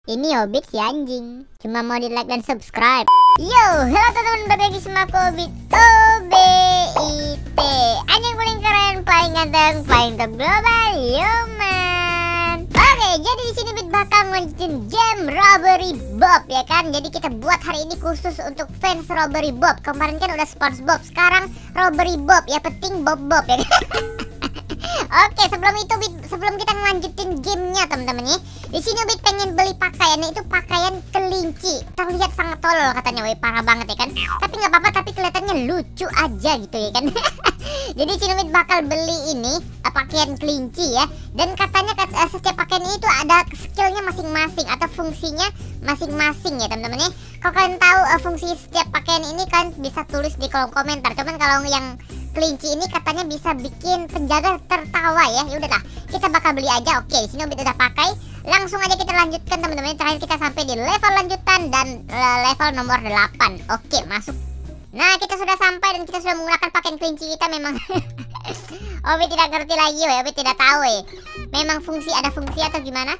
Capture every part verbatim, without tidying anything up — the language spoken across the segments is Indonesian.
Ini Hobbit si anjing. Cuma mau di like dan subscribe. Yo, halo teman-teman, balik lagi sama aku Hobbit O B I T. Anjing paling keren, paling ganteng, paling top global, yo man. Oke, jadi di sini Bit bakal ngelanjutin game Robbery Bob ya kan. Jadi kita buat hari ini khusus untuk fans Robbery Bob. Kemarin kan udah SpongeBob, sekarang Robbery Bob ya, penting Bob Bob ya kan. Oke, sebelum itu Bit, sebelum kita ngelanjutin gamenya teman-teman ya, di sini Bit pengen beli pakaian, itu pakaian kelinci. Terlihat sangat tolol katanya, woi parah banget ya kan. Tapi nggak apa-apa, tapi kelihatannya lucu aja gitu ya kan. Jadi sini Bit bakal beli ini uh, pakaian kelinci ya. Dan katanya uh, setiap pakaian itu ada skillnya masing-masing atau fungsinya masing-masing ya teman-teman ya. Kalau kalian tahu uh, fungsi setiap pakaian ini kan bisa tulis di kolom komentar. Cuman kalau yang kelinci ini katanya bisa bikin penjaga tertawa ya. Ya udahlah, kita bakal beli aja. Oke, di sini Bit udah pakai. Langsung aja kita lanjutkan teman-teman. Terakhir kita sampai di level lanjutan dan uh, level nomor delapan. Oke, masuk. Nah, kita sudah sampai dan kita sudah menggunakan pakaian kelinci kita memang. Obi tidak ngerti lagi, we. Obi tidak tahu, we. Memang fungsi ada fungsi atau gimana?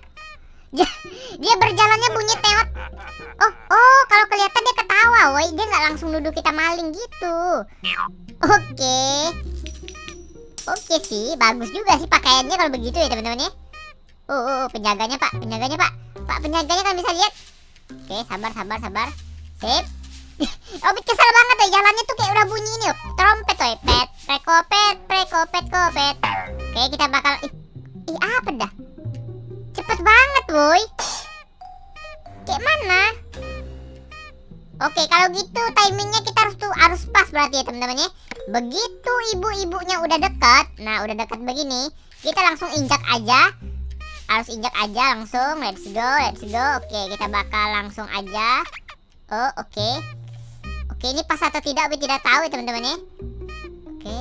Dia berjalannya bunyi teot. Oh, oh, kalau kelihatan dia ketawa, woi. Dia nggak langsung nuduh kita maling gitu. Oke. Oke sih, bagus juga sih pakaiannya kalau begitu ya teman-teman ya. Oh, oh, oh, penjaganya Pak, penjaganya Pak. Pak penjaganya kan bisa lihat. Oke, sabar, sabar, sabar. Sip. Obit kesel banget ya, jalannya tuh kayak udah bunyi ini, trompet woy, pet, prekopet, prekopet, kopet. Oke, kita bakal ih, ih apa dah? Cepet banget woy. Kayak mana? Oke, kalau gitu timingnya kita harus tuh harus pas berarti ya teman-teman ya. Begitu ibu-ibunya udah dekat, nah udah dekat begini, kita langsung injak aja. Harus injak aja langsung, let's go, let's go. Oke, kita bakal langsung aja. Oh, oke. Okay. Oke, ini pas atau tidak, Obi tidak tahu ya teman-teman ya. Oke.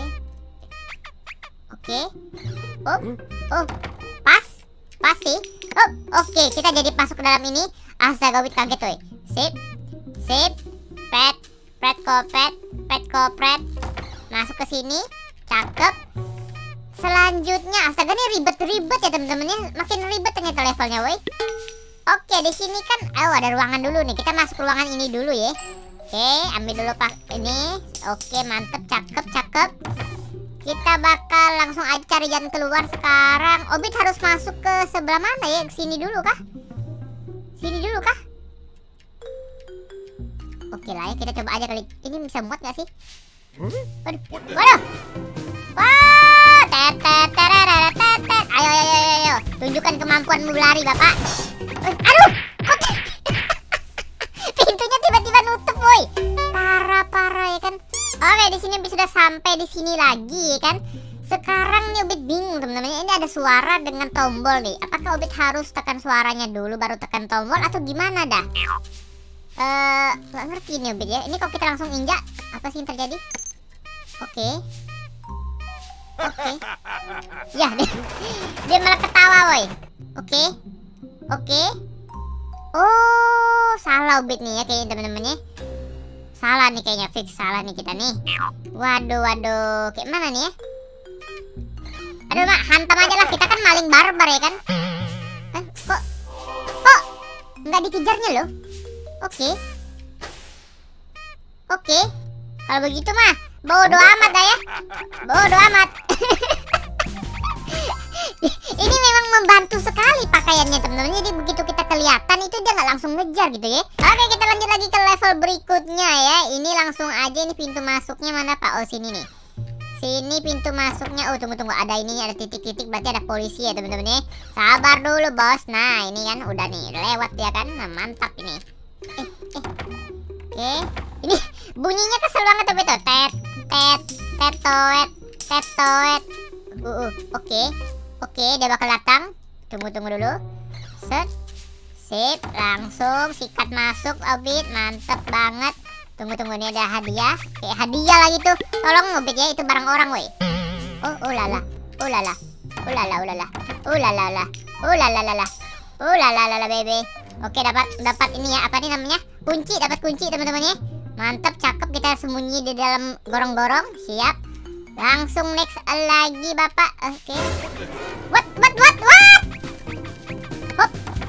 Oke. Oh, oh, pas, pas sih. Oh, oke, kita jadi masuk ke dalam ini. Astaga, Obi kaget woy. Sip, sip, pet, pet kopet, pet kopret. Masuk ke sini, cakep. Selanjutnya, astaga ini ribet-ribet ya teman-teman ya. Makin ribet ternyata levelnya, woy. Oke, di sini kan, oh ada ruangan dulu nih. Kita masuk ruangan ini dulu ya. Oke, ambil dulu pak ini. Oke, mantep, cakep, cakep. Kita bakal langsung aja cari jalan keluar sekarang. Obit harus masuk ke sebelah mana ya? Ke sini dulu kah? Sini dulu kah? Oke lah ya, kita coba aja kali. Ini bisa muat gak sih? Waduh, waduh. Wah, tetet, tetet, tetet. Ayo, ayo, ayo, ayo. Tunjukkan kemampuanmu berlari, bapak. Aduh, kok pintunya tiba-tiba nutup, woi. Parah-parah ya kan. Oke, di sini sudah sampai di sini lagi ya kan. Sekarang nih Obit bingung teman-teman. Ini ada suara dengan tombol nih. Apakah Obit harus tekan suaranya dulu baru tekan tombol atau gimana dah? Eh, nggak ngerti nih Obit ya. Ini kalau kita langsung injak, apa sih yang terjadi? Oke. Oke. Ya, dia, dia malah ketawa, woi. Oke. Oke. Oh, salah Obit nih ya kayaknya teman-teman ya. Salah nih kayaknya, fix salah nih kita nih. Waduh, waduh. Kayak mana nih ya? Aduh, Mak, hantam aja lah. Kita kan maling barbar ya kan? Eh, kok kok nggak dikejarnya loh? Oke. Oke. Kalau begitu mah bodo amat dah ya. Bodo amat. Ini memang membantu sekali pakaiannya teman-teman. Jadi begitu kita kelihatan itu dia nggak langsung ngejar gitu ya. Oke, kita lanjut lagi ke level berikutnya ya. Ini langsung aja, ini pintu masuknya mana Pak? Oh sini nih. Sini pintu masuknya. Oh tunggu tunggu, ada ini, ada titik-titik, berarti ada polisi ya teman-teman ya. Sabar dulu bos. Nah ini kan udah nih lewat ya kan. Nah mantap ini. Eh eh. Oke. Ini bunyinya kesel banget tapi tuh. Tet tet tet toet tet toet. Uh, uh. Oke. Oke, dia bakal datang. Tunggu-tunggu dulu. Set. Sip, langsung sikat masuk Obit. Mantep banget. Tunggu-tunggu, ini ada hadiah. Oke, hadiah lagi tuh. Tolong Obit ya, itu barang orang woi. Oh, oh lala. Oh lala. Oh lala, oh lala. Oh lala, lala. Oh lala, lala. Oh lala, lala baby. Oke, dapat dapat ini ya, apa nih namanya? Kunci, dapat kunci teman-teman ya. Mantap, cakep, kita sembunyi di dalam gorong-gorong. Siap. Langsung next lagi Bapak. Oke. What what what what? Hop.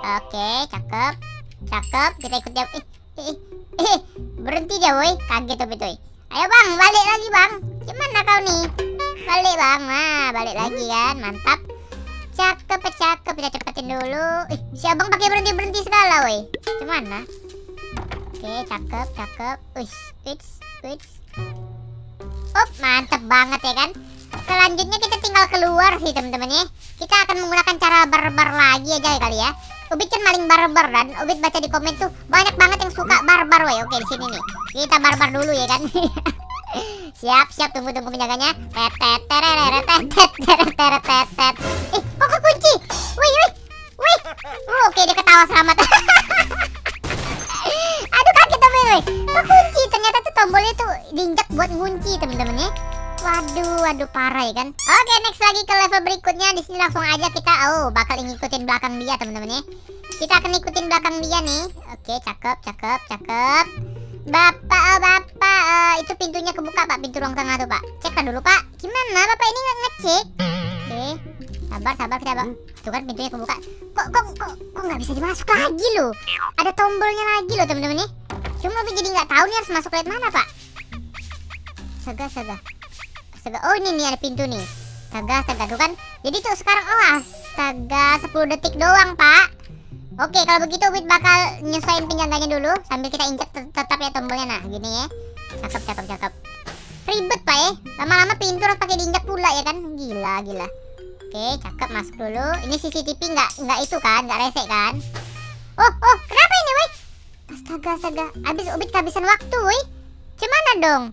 Oke, cakep. Cakep, kita ikut dia. Eh, eh, eh, berhenti dia, woi. Kaget tuh betul. Ayo bang, balik lagi bang. Gimana kau nih? Balik bang, nah balik lagi kan, mantap. Cakep, cakep, kita cepetin dulu. Eh, si abang pakai berhenti berhenti segala, woi. Gimana? Oke, cakep, cakep. Uish, uish, uish. Up, mantap banget ya kan. Selanjutnya kita tinggal keluar sih teman-teman ya. Kita akan menggunakan cara barbar lagi aja ya kali ya. Ubit kan maling barbar dan Ubit baca di komen tuh banyak banget yang suka barbar, woi. Oke, di sini nih. Kita barbar dulu ya kan. Siap, siap, tunggu tunggu penjaganya. Tetet tereret tetet tereret tetet. Eh, kok kekunci? Wih, wih. Wih. Oh, oke, dia ketawa selamat. Aduh, kaget tapi wih. Kekunci, ternyata tuh tombolnya tuh diinjak buat ngunci, teman-teman ya. Waduh, waduh parah ya kan. Oke, next lagi ke level berikutnya. Di sini langsung aja kita oh bakal ngikutin belakang dia, teman-teman ya. Kita akan ikutin belakang dia nih. Oke, cakep, cakep, cakep. Bapak, oh bapak, uh, itu pintunya kebuka pak, pintu ruang tengah tuh pak. Ceklah dulu pak. Gimana bapak ini nggak ngecek? Oke, sabar, sabar kita bang. Tuh kan pintunya kebuka. Kok, kok, kok, kok nggak bisa dimasuk lagi loh? Ada tombolnya lagi loh teman-teman nih. Cuma Ubit jadi nggak tahu nih harus masuk lewat mana pak. Astaga, astaga. Astaga, oh ini nih ada pintu nih. Astaga, astaga tuh kan. Jadi tuh sekarang oh astaga sepuluh detik doang pak. Oke, kalau begitu Ubit bakal nyesuaiin penjaganya dulu sambil kita injek tetap ya tombolnya. Nah, gini ya. Cakep, cakep, cakep. Ribet pak ya. Lama-lama pintu harus pakai diinjak pula ya kan. Gila, gila. Oke, cakep, masuk dulu. Ini C C T V nggak nggak itu kan, nggak resek kan? Oh, oh, kenapa ini, woi? Astaga, astaga. Abis Ubit kehabisan waktu, woi. Gimana dong?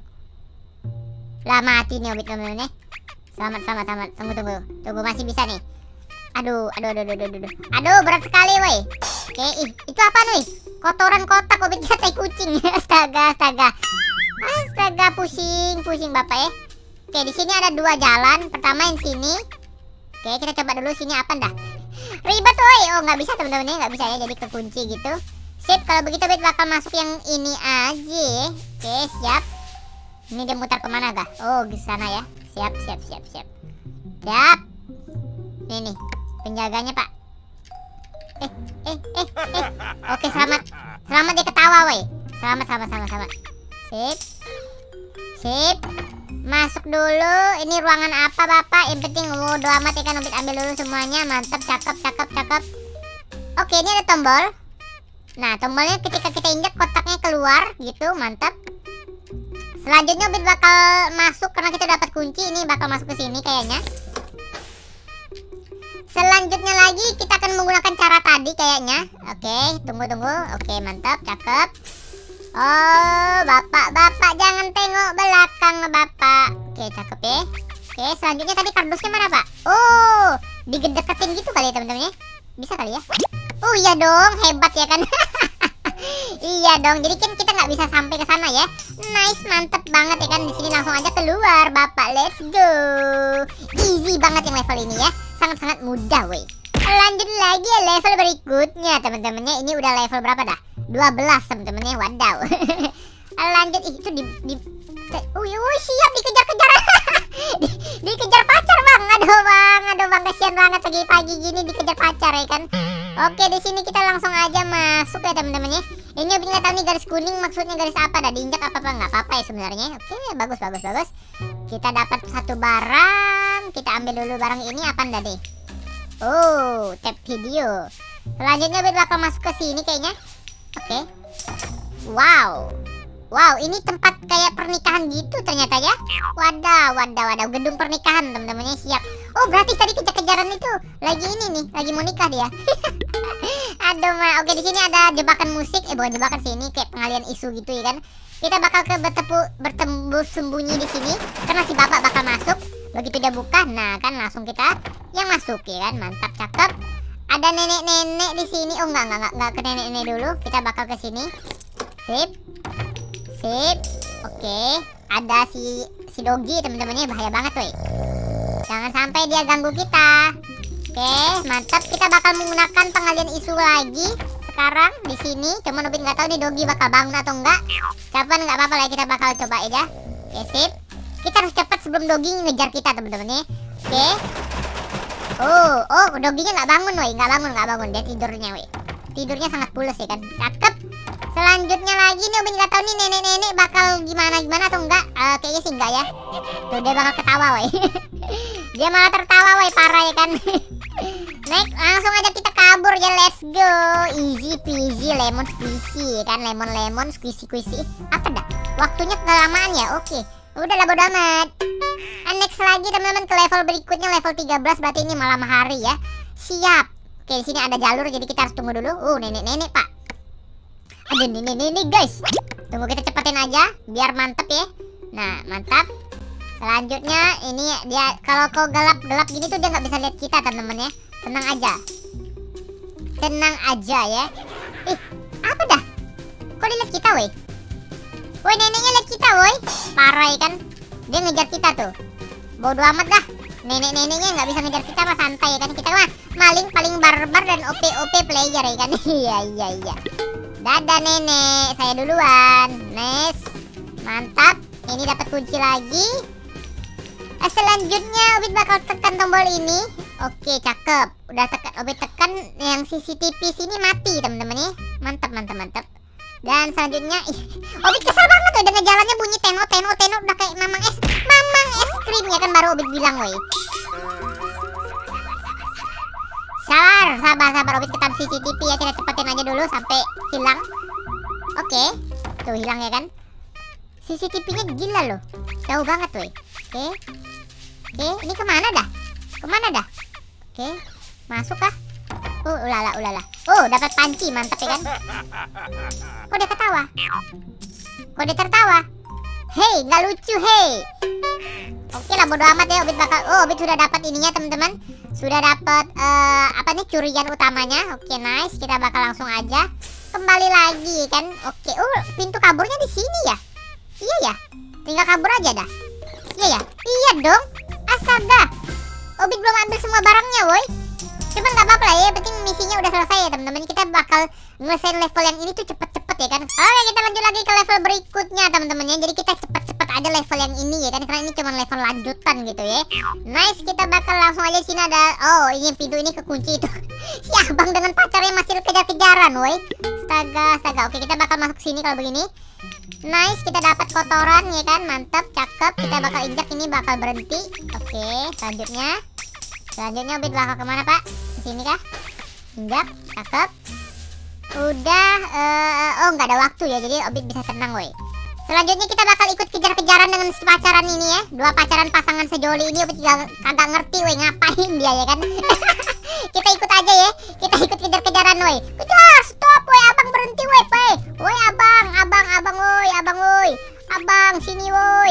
Lah mati nih Ubit teman-teman ya. Selamat, selamat, selamat. Tunggu, tunggu. Tunggu masih bisa nih. Aduh, aduh, aduh, aduh, aduh, aduh. Aduh, berat sekali, woi. Oke, ih, itu apa nih? Kotoran kotak Ubit kira tai kucing. Astaga, astaga. Astaga, pusing, pusing bapak ya. Oke, di sini ada dua jalan. Pertama yang sini. Oke, kita coba dulu sini apa dah. Ribet, woi. Oh, nggak bisa teman-teman ya, nggak bisa ya. Jadi kekunci gitu. Sip, kalau begitu Ubit bakal masuk yang ini aja. Oke, siap. Ini dia mutar kemana kah? Oh, ke sana ya. Siap, siap, siap, siap. Siap. Ini nih. Penjaganya pak. Eh, eh, eh, eh. Oke, selamat. Selamat dia ketawa, woi. Selamat, selamat, selamat, selamat. Sip. Sip. Masuk dulu. Ini ruangan apa bapak? Yang penting oh, doa amat ya kan. Ubit ambil dulu semuanya. Mantap, cakep, cakep, cakep. Oke, ini ada tombol. Nah, tombolnya ketika kita injek kotaknya keluar gitu. Mantap. Selanjutnya Ubit bakal masuk karena kita dapat kunci. Ini bakal masuk ke sini kayaknya. Selanjutnya lagi kita akan menggunakan cara tadi kayaknya. Oke, tunggu-tunggu. Oke, mantap, cakep. Oh, bapak-bapak jangan tengok belakang bapak. Oke, cakep ya. Oke, selanjutnya tadi kardusnya mana pak? Oh, digedeketin gitu kali ya teman-teman ya. Bisa kali ya. Oh iya dong, hebat ya kan. Iya dong, jadi kan kita nggak bisa sampai ke sana ya. Nice, mantep banget ya kan. Di sini langsung aja keluar bapak, let's go. Easy banget yang level ini ya. Sangat-sangat mudah, woi. Lanjut lagi ya level berikutnya, teman-temannya. Ini udah level berapa dah? dua belas, teman-temannya. Wadaw. Lanjut, ih, itu di, di oh, oh, siap dikejar-kejar. di, dikejar pacar, Bang. Aduh, Bang. Aduh, Bang, kasihan banget pagi-pagi gini dikejar pacar ya kan. Oke, di sini kita langsung aja masuk ya, teman-temannya. Ini Ubit nggak tahu nih garis kuning maksudnya garis apa dah. Diinjak apa-apa nggak apa-apa ya sebenarnya. Oke, bagus, bagus, bagus. Kita dapat satu barang. Kita ambil dulu barang ini apa ndak deh? Oh, tab video. Selanjutnya Ubit bakal masuk ke sini kayaknya. Oke. Wow. Wow, ini tempat kayak pernikahan gitu ternyata ya. Wadah, wadah, wadah. Gedung pernikahan, teman-temannya. Siap. Oh, berarti tadi kejar-kejaran itu lagi ini nih, lagi mau nikah dia. Aduh, ma. Oke, di sini ada jebakan musik. Eh, bukan jebakan sih, ini kayak pengalian isu gitu ya kan. Kita bakal ke bertepu, bertembus sembunyi di sini karena si bapak bakal masuk. Begitu dia buka, nah kan langsung kita yang masuk ya kan. Mantap, cakep. Ada nenek-nenek di sini. Oh, enggak, enggak, enggak, enggak ke nenek-nenek dulu. Kita bakal ke sini. Sip. Sip. Oke, ada si si Dogi teman-temannya, bahaya banget woi. Jangan sampai dia ganggu kita. Oke, mantap. Kita bakal menggunakan pengalian isu lagi sekarang di sini. Cuman Ubit nggak tahu nih Dogi bakal bangun atau enggak. Kapan nggak apa-apa lah, kita bakal coba aja. Oke, sip. Kita harus cepat sebelum Dogi ngejar kita teman-teman ya. Oke. Oh, oh, Doginya nggak bangun woi, nggak bangun, nggak bangun. Dia tidurnya woi. tidurnya sangat pules ya kan. Cakep. Selanjutnya lagi nih, Ubin nggak tahu nih nenek-nenek bakal gimana-gimana atau enggak. Uh, kayaknya sih enggak ya. Tuh dia bakal ketawa woy. Dia malah tertawa woy, parah ya kan. Next, langsung aja kita kabur ya, let's go. Easy peasy lemon squishy kan, lemon lemon squishy squishy. Apa dah? Waktunya kelamaan ya. Oke. Udah lah, bodo amat. And next lagi teman-teman ke level berikutnya, level tiga belas, berarti ini malam hari ya. Siap. Oke, di sini ada jalur jadi kita harus tunggu dulu. Uh, nenek-nenek, Pak. Ada nenek-nenek, guys. Tunggu, kita cepetin aja biar mantep ya. Nah, mantap. Selanjutnya ini dia kalau kau gelap-gelap gini tuh dia nggak bisa lihat kita, teman-teman ya. Tenang aja. Tenang aja ya. Ih, apa dah? Kok dia lihat kita, woi? Woi, neneknya lihat kita, woi. Parah ya kan? Dia ngejar kita tuh. Bodoh amat dah. Nenek-neneknya nggak bisa ngejar kita mah, santai ya kan. Kita mah maling paling barbar dan O P O P player ya kan. Iya iya iya. Dadah nenek, saya duluan. Nice. Mantap. Ini dapat kunci lagi. Eh, selanjutnya Ubin bakal tekan tombol ini. Oke, cakep. Udah tekan, Ubin tekan yang C C T V sini mati, teman-teman ya. Mantap mantap mantap. Dan selanjutnya, ih, Ubin kesel banget tuh dengan jalannya bunyi teno teno teno udah kayak mamang es, mamang es krim ya kan, baru Ubin bilang, woi. Sabar, sabar, sabar. Ubin tekan C C T V ya, kita cepetin aja dulu sampai hilang. Oke, tuh hilang ya kan. C C T V-nya gila loh, jauh banget, woi. Oke, oke, ini kemana dah? Kemana dah? Oke, masuk kah? Oh, ulala, ulala. Oh, dapat panci, mantap ya kan? Kok dia ketawa? Kok dia tertawa? Hei, nggak lucu, hei. Oke lah, bodo amat ya. Ubin bakal, oh, Ubin sudah dapat ininya, teman-teman. Sudah dapat uh, apa nih, curian utamanya. Oke, nice. Kita bakal langsung aja kembali lagi kan. Oke, oh, pintu kaburnya di sini ya? Iya ya. Tinggal kabur aja dah. Iya ya? Iya dong. Astaga. Ubin belum ambil semua barangnya, woi. Cuman nggak apa-apa lah ya, penting misinya udah selesai ya teman-teman. Kita bakal ngelesain level yang ini tuh cepet-cepet ya kan. Oke, kita lanjut lagi ke level berikutnya teman-teman ya. Jadi kita cepet-cepet aja level yang ini ya kan, karena ini cuma level lanjutan gitu ya. Nice, kita bakal langsung aja sini ada. Oh, ini pintu ini kekunci itu. Si abang dengan pacarnya masih kejar-kejaran, woi. Astaga, astaga. Oke, kita bakal masuk sini kalau begini. Nice, kita dapat kotoran ya kan, mantap, cakep. Kita bakal injak, ini bakal berhenti. Oke, selanjutnya. Selanjutnya Ubin bakal kemana, Pak? Sini kah? Injak, cakep. Udah, uh, oh nggak ada waktu ya, jadi Ubin bisa tenang, woi. Selanjutnya kita bakal ikut kejar-kejaran dengan si pacaran ini ya. Dua pacaran pasangan sejoli ini Ubin juga kagak ngerti, woi, ngapain dia ya kan. Kita ikut aja ya, kita ikut kejar-kejaran, woi. Kejar, stop, woi, abang berhenti, woi, woi. Woi, abang, abang, abang, woi, abang, woi. Abang, sini, woi.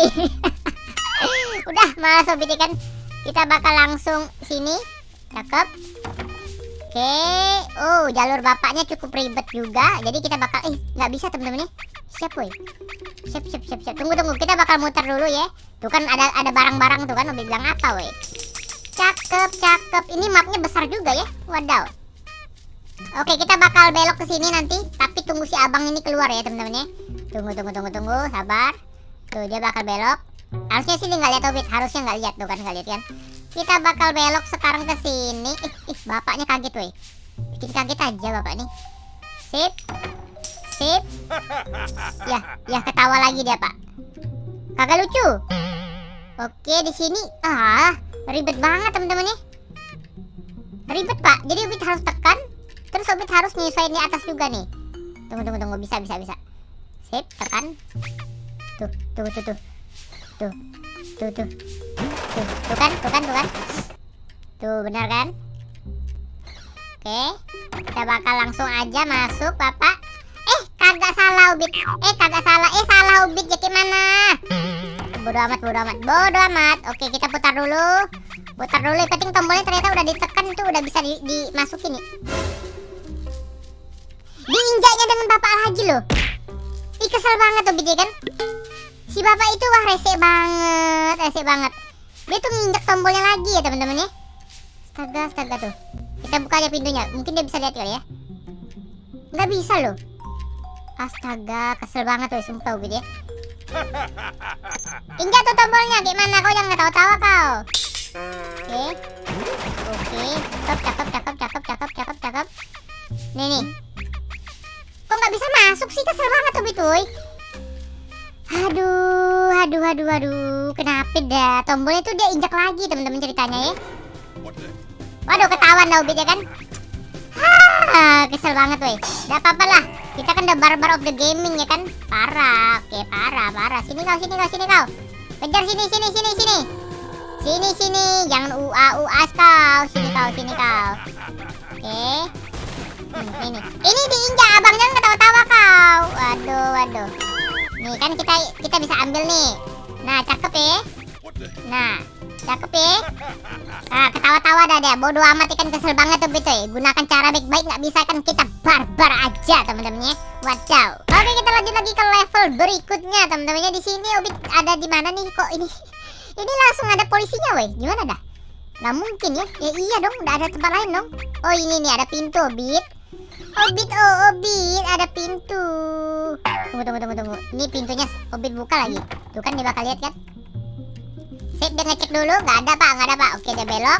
Udah, malas Ubin kan. Kita bakal langsung sini. Cakep. Oke. Oh, jalur bapaknya cukup ribet juga. Jadi kita bakal, eh, nggak bisa temen-temen ya. Siap, woi. Siap, siap, siap, siap. Tunggu, tunggu. Kita bakal muter dulu ya. Tuh kan ada ada barang-barang tuh kan. Ubin bilang apa, woi. Cakep, cakep. Ini mapnya besar juga ya. Wadaw. Oke, kita bakal belok ke sini nanti. Tapi tunggu si abang ini keluar ya, temen-temen ya. Tunggu, tunggu, tunggu, tunggu. Sabar. Tuh, dia bakal belok. Harusnya sini nggak lihat Ubin, harusnya nggak lihat tuh kan, nggak lihat kan. Kita bakal belok sekarang ke sini. Ih, ih, bapaknya kaget, woi. Bikin kaget aja bapak nih. Sip, sip. Ya, ya ketawa lagi dia, Pak. Kagak lucu. Oke, di sini, ah, ribet banget teman-teman nih. Ribet, Pak. Jadi Ubin harus tekan, terus Ubin harus nyesuaiin di atas juga nih. Tunggu, tunggu, tunggu. Bisa, bisa, bisa. Sip, tekan. Tuh, tuh, tuh, tuh. Tuh, tuh, tuh, tuh, tuh kan, tuh kan, tuh kan, tuh benar kan? Oke, kita bakal langsung aja masuk, Bapak. Eh, kagak salah Ubin. Eh, kagak salah. Eh, salah Ubin. Jadi mana? Bodoh amat, bodoh amat, bodoh amat. Oke, kita putar dulu, putar dulu. Yang penting tombolnya ternyata udah ditekan tuh, udah bisa di, dimasukin nih. Diinjaknya dengan bapak lagi loh. Ih, kesel banget Ubin ya kan? Si bapak itu wah rese banget, rese banget. Dia tuh nginjek tombolnya lagi ya teman-teman ya. Astaga, astaga tuh. Kita buka aja pintunya, mungkin dia bisa lihat kali ya. Nggak bisa loh. Astaga, kesel banget tuh, sumpah Ubin ya. Injak tuh tombolnya, gimana kau jangan ketawa-tawa kau. Oke, oke, cakep, cakep, cakep, cakep, cakep, cakep, cakep. Nih nih, bisa masuk sih? Kesel banget tuh Bitoy. Aduh, aduh, aduh, aduh. Kenapa dah? Tombolnya tuh dia injak lagi teman-teman ceritanya ya. Waduh, ketahuan dah Obit ya kan. Hah, kesel banget weh. Gak apa-apa lah. Kita kan udah barbar of the gaming ya kan. Parah, oke parah, parah. Sini kau, sini kau, sini kau. Kejar sini, sini, sini, sini. Sini, sini. Jangan ua-uas kau. Sini kau, sini kau. Oke. Hmm, ini. Ini diinjak abang, jangan ketawa-tawa kau. Waduh, waduh. Nih kan kita kita bisa ambil nih. Nah, cakep ya. Nah, cakep ya. Nah, ketawa-tawa dah dia. Bodoh amat ikan, kesel banget tuh Bitoy. Gunakan cara baik-baik, nggak bisa kan kita barbar aja teman-temannya. Wadaw. Oke, kita lanjut lagi ke level berikutnya teman-temannya. Di sini Obit ada di mana nih kok ini? Ini langsung ada polisinya weh. Gimana dah? Nggak mungkin ya. Ya iya dong, udah ada tempat lain dong. Oh, ini nih ada pintu Obit. Obit, oh Obit, ada pintu. Tunggu, tunggu, tunggu, tunggu. Ini pintunya Obit buka lagi. Tuh kan dia bakal lihat kan. Sip, dia ngecek dulu. Gak ada pak, gak ada pak. Oke, dia belok.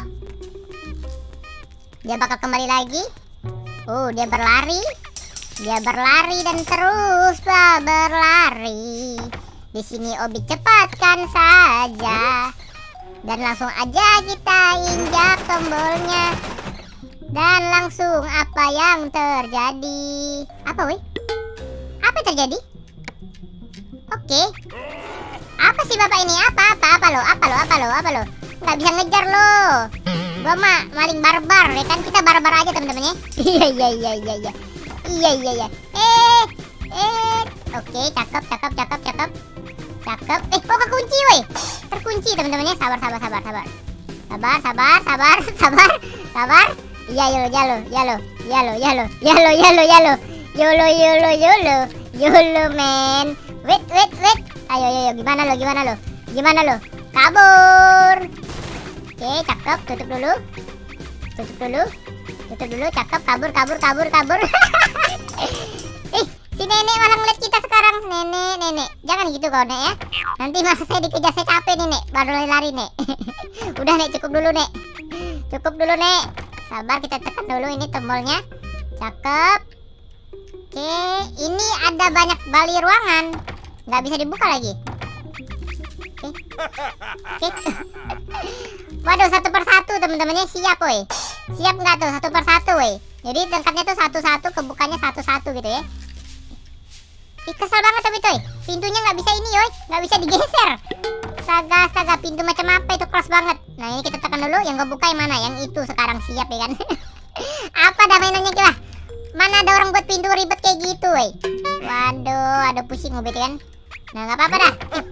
Dia bakal kembali lagi. Oh, dia berlari. Dia berlari dan terus bah, berlari. Di sini Obit cepatkan saja. Dan langsung aja kita injak tombolnya. Dan langsung apa yang terjadi? Apa weh? Apa yang terjadi? Oke. Apa sih bapak ini? Apa? Apa? Apa lo? Apa lo? Apa lo? Apa lo? Nggak bisa ngejar lo. Gua mah maling barbar ya kan, kita barbar aja temen-temennya. Iya iya iya iya iya. Iya iya iya. Eh eh. Oke, cakep cakep cakep cakep. Cakep. Eh kok kekunci weh? Terkunci temen-temennya. Sabar sabar sabar sabar. Sabar sabar sabar sabar sabar. Iya yolo yalo yalo yalo yalo yalo yalo yalo yolo yolo yolo yolo men. Wait wait wait. Ayo ayo ayo, gimana lo gimana lo gimana lo? Kabur. Oke, cakep. Tutup dulu. Tutup dulu. Tutup dulu. Cakep. Kabur kabur kabur kabur. Eh, si nenek malah ngeliat kita sekarang. Nenek nenek, jangan gitu kau nek ya. Nanti masa saya dikejar, saya capek nih nek. Baru lari-lari nek. Udah nek, cukup dulu nek. Cukup dulu nek. Sabar, kita tekan dulu ini tombolnya. Cakep. Oke, ini ada banyak bali ruangan. Nggak bisa dibuka lagi. Oke. Oke. Waduh, satu persatu teman-temannya. Siap woi. Siap nggak tuh satu persatu woi. Jadi tingkatnya tuh satu-satu, kebukanya satu-satu gitu ya. Ih, kesel banget tapi toy. Pintunya nggak bisa ini yoi. Nggak bisa digeser. Astaga, astaga, pintu macam apa itu, keras banget. Nah ini kita tekan dulu, yang gue buka yang mana? Yang itu sekarang, siap ya kan. Apa dah mainannya kita? Mana ada orang buat pintu ribet kayak gitu woi. Waduh, ada pusing Obit kan. Nah nggak apa-apa dah.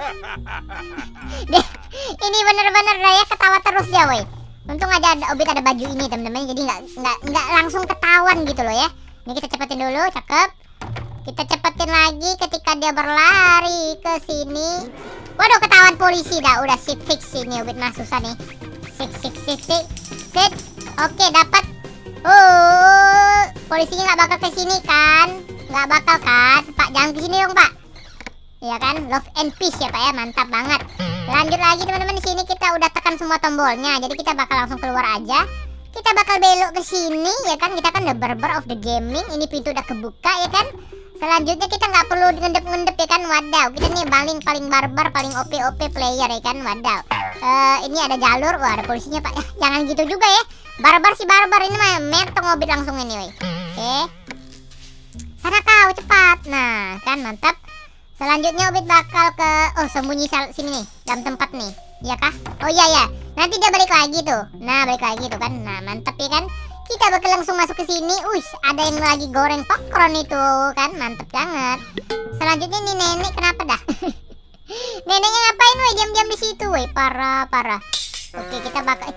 Ini bener-bener dah ya, ketawa terus dia woi. Untung aja ada Obit ada baju ini teman-teman, jadi nggak nggak nggak langsung ketahuan gitu loh ya. Ini kita cepetin dulu, cakep. Kita cepetin lagi ketika dia berlari ke sini. Waduh, ketahuan polisi dah. Udah sip fix ini Obit mah susah nih. Sip sip sip sip sip. Oke, dapat. Oh, polisinya nggak bakal ke sini kan? Nggak bakal kan? Pak, jangan ke sini dong Pak. Iya kan, love and peace ya Pak ya, mantap banget. Lanjut lagi teman-teman, di sini kita udah tekan semua tombolnya, jadi kita bakal langsung keluar aja. Kita bakal belok ke sini ya kan, kita kan the barbar of the gaming. Ini pintu udah kebuka ya kan. Selanjutnya kita nggak perlu ngendep-ngendep ya kan, wadaw. Kita nih paling paling barbar, paling O P O P player ya kan, wadaw. Uh, ini ada jalur, wah ada polisinya Pak. Jangan gitu juga ya, barbar si barbar ini mah metong Obit langsung ini, woi. Oke, sana kau cepat. Nah kan mantap. Selanjutnya Obit bakal ke, oh sembunyi sini nih, dalam tempat nih, iya kah? Oh iya ya, nanti dia balik lagi tuh. Nah balik lagi tuh kan, nah mantap ya kan. Kita bakal langsung masuk ke sini. Uish, ada yang lagi goreng popcorn itu kan, mantep banget. Selanjutnya nih nenek, kenapa dah? Neneknya ngapain woi, diam-diam di situ woi, parah parah. Oke, kita bakal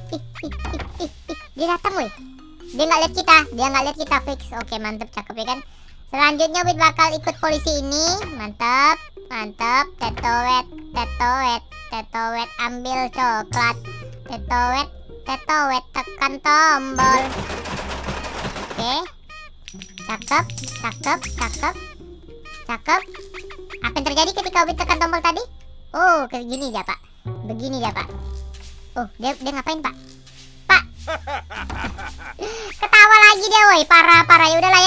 dia datang woi. Dia nggak lihat kita, dia nggak lihat kita fix. Oke, mantep, cakep ya kan. Selanjutnya Obit bakal ikut polisi ini, mantap, mantap. Tetowet, tetowet, tetowet, ambil coklat, tetowet. Tetowet, tekan tombol. Oke, cakep, cakep, cakep, cakep. Apa yang terjadi ketika Obit tekan tombol tadi? Oh, kayak gini ya Pak. Begini ya Pak. Oh, dia dia ngapain Pak? Pak. Ketawa lagi dia, woi. Parah, parah. Ya udahlah ya.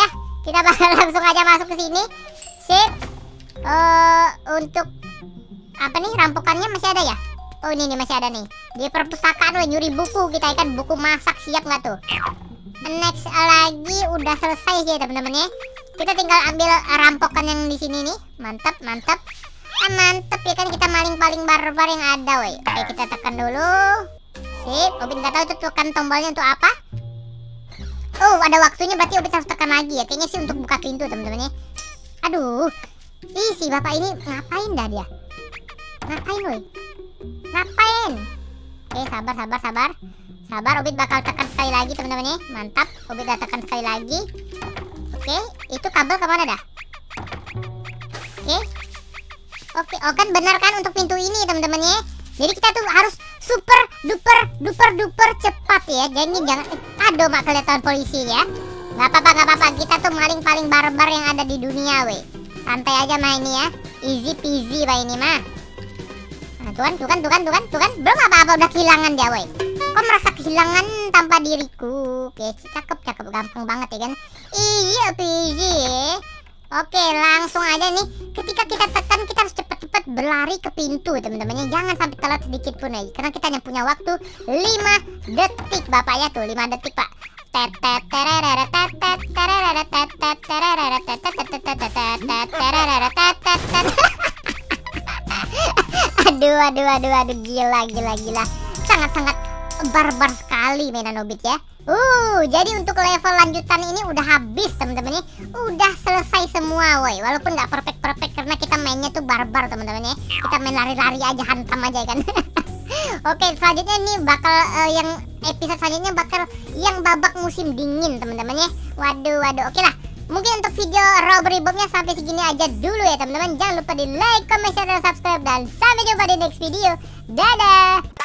kita bakal langsung aja masuk ke sini. Sip. Uh, untuk apa nih, rampokannya masih ada ya? Oh ini nih masih ada nih. Di perpustakaan woy, nyuri buku kita ikan, buku masak, siap nggak tuh? Next lagi udah selesai sih teman-teman ya. Kita tinggal ambil rampokan yang di sini nih. Mantap, mantap. Ah, mantap ya kan, kita maling paling barbar yang ada woy. Oke, kita tekan dulu. Sip, Obit nggak tahu itu tekan tombolnya untuk apa. Oh, ada waktunya, berarti Obit harus tekan lagi ya. Kayaknya sih untuk buka pintu teman-teman ya. Aduh. Ih, si bapak ini ngapain dah dia? Ngapain woy? Ngapain? Oke, sabar, sabar, sabar. Sabar, Obit bakal tekan sekali lagi teman-teman ya. Mantap, Obit udah tekan sekali lagi. Oke, itu kabel kemana dah? Oke. Oke, oh kan benar kan untuk pintu ini teman-teman ya. Jadi kita tuh harus super duper duper duper cepat ya. Jadi jangan, aduh mak kelihatan polisi ya. Gak apa-apa, gak apa-apa. Kita tuh maling paling barbar yang ada di dunia weh. Santai aja mah ini ya. Easy peasy bah ini mah. Nah, tuh kan, tuh kan, tuh kan, tuh kan, tuh kan. Belum apa-apa udah kehilangan dia weh. Kok merasa kehilangan tanpa diriku. Oke, cakep, cakep, gampang banget ya kan. Iya peasy ya. Oke, langsung aja nih. Ketika kita tekan, kita harus cepet-cepet berlari ke pintu teman-teman. Jangan sampai telat sedikit pun ya. Karena kita hanya punya waktu lima detik bapak ya tuh, lima detik pak. Aduh, aduh, aduh, aduh, gila, gila, gila. Sangat-sangat barbar sekali mainan Obit ya. Uh, jadi untuk level lanjutan ini udah habis teman-teman ya. Udah selesai semua woi. Walaupun nggak perfect-perfect karena kita mainnya tuh barbar teman-teman ya. Kita main lari-lari aja, hantam aja kan. Oke, selanjutnya nih bakal uh, yang episode selanjutnya bakal yang babak musim dingin teman-teman ya. Waduh, waduh. Oke lah. Mungkin untuk video robbery bomnya sampai segini aja dulu ya teman-teman. Jangan lupa di like, comment, share, dan subscribe. Dan sampai jumpa di next video. Dadah.